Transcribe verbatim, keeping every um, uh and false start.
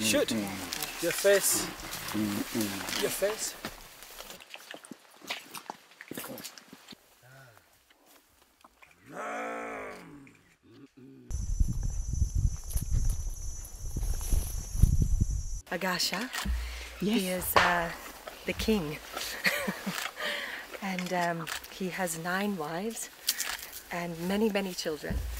should. Your face. Your face. Agashya, yes. He is uh, the king. And um, he has nine wives and many, many children.